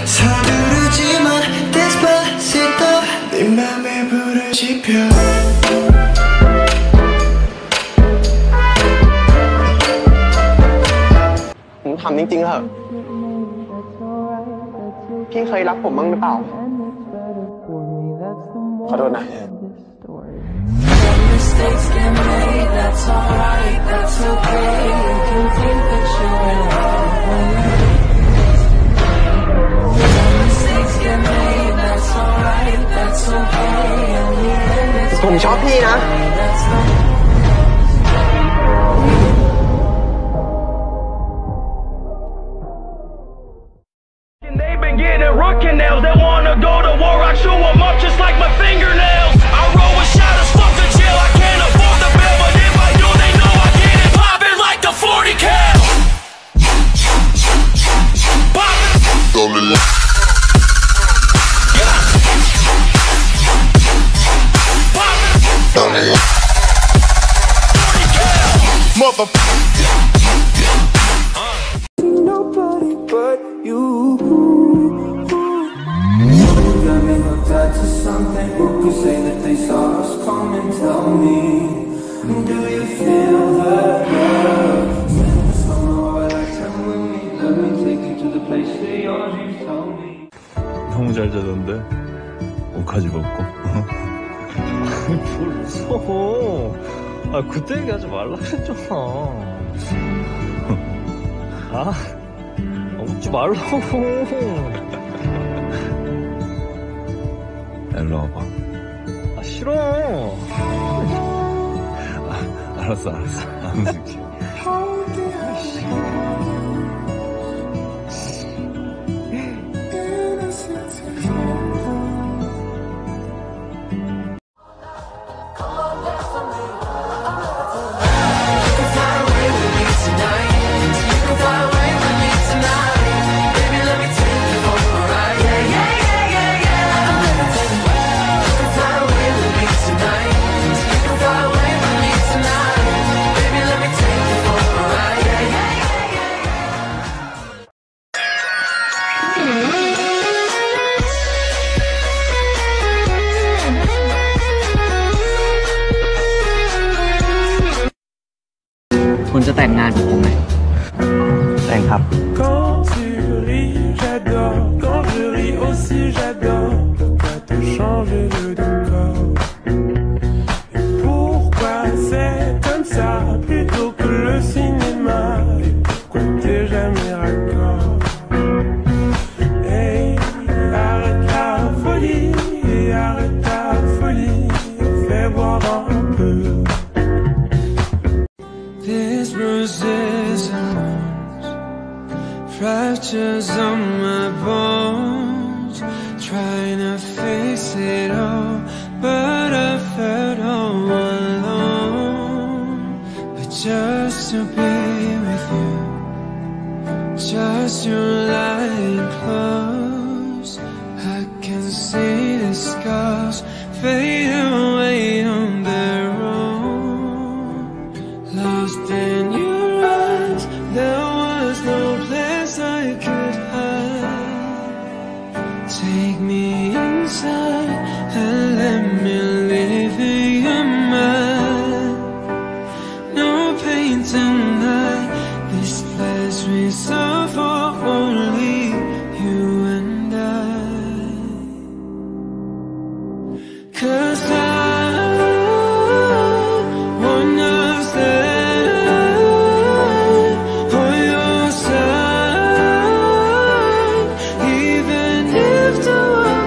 서두르지만 Despacito 네 맘에 불을 지펴 ผมถามจริงๆเถอะพี่เคยรักผมบ้างหรือเปล่าขอโทษนะผมชอบพี่นะ They've been getting root canals. They wanna go to war. I chew them up just like my fingernails. I roll with shadows, fuck the jail. I can't afford the bill, but if I do, they know I get it poppin' like the 40 cal. Poppin'. Nobody but you. You got me hooked up to something. Who could say that they saw us coming? Tell me, do you feel the love? Spend the summer of a lifetime with me. Let me take you to the place that your dreams tell me. 너무 잘 자던데 옷까지 벗고. 뭘 무서워. 아 그때 얘기하지 말라 그랬잖아. 아 웃지 말라고. 일로 와봐. 아 싫어. 알았어 안 웃을게. คุณจะแต่งงานกับผมไหมแต่งครับ Quand tu ris, j'adore. Quand je ris aussi, j'adore. Pourquoi te changer le décor? Et pourquoi c'est comme ça plutôt que le cinéma? Et pourquoi t'es jamais raccord? Hey, arrête la folie, arrête ta folie, fais boire un peu. There's bruises and wounds, fractures on my bones, trying to face it all, but I felt all alone. But just to be with you, just to lie close, I can see the scars fade away on their own. Lost in your eyes, there was no place I could hide. Take me inside and let me live in your mind. No pain tonight, this place we suffer, only you and I. 'Cause I wanna stay on your side, even if the world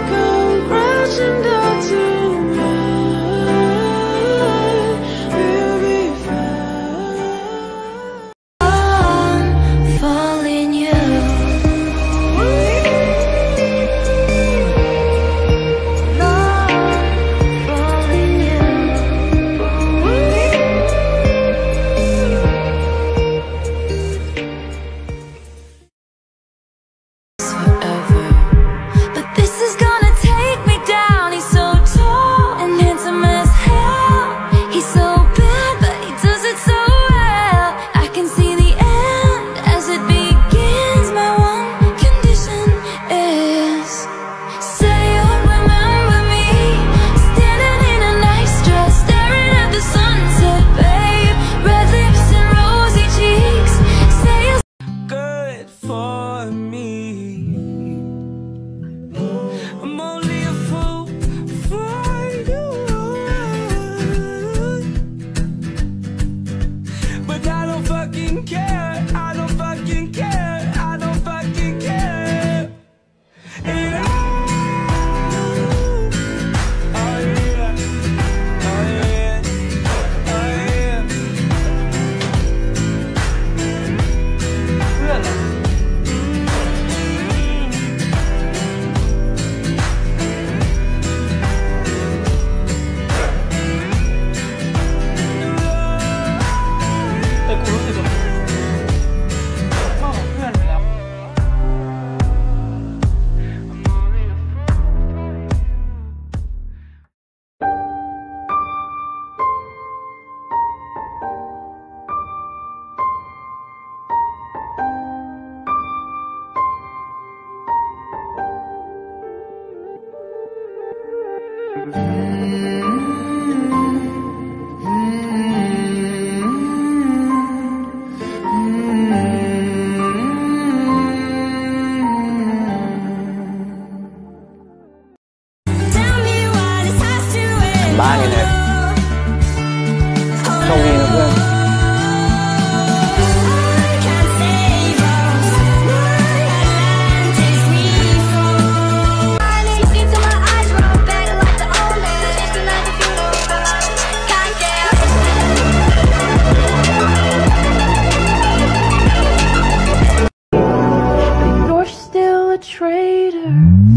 บ้านกันเถอะโชคดีนะเพื่อน You're still a traitor.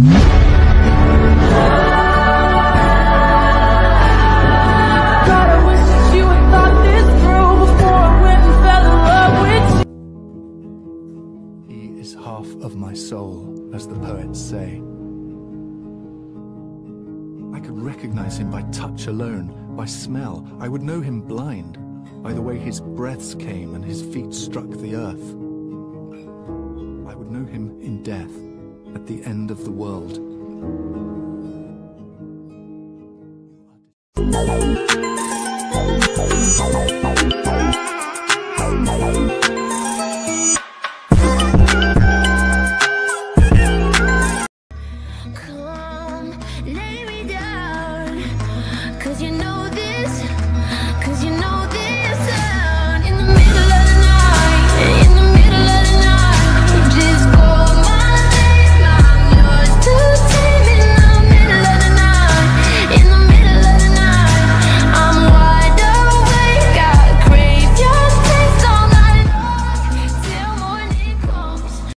God, I wish that you had thought this through before I went and fell in love with you. He is half of my soul, as the poets say. I could recognize him by touch alone, by smell. I would know him blind, by the way his breaths came and his feet struck the earth. I would know him in death, at the end of the world.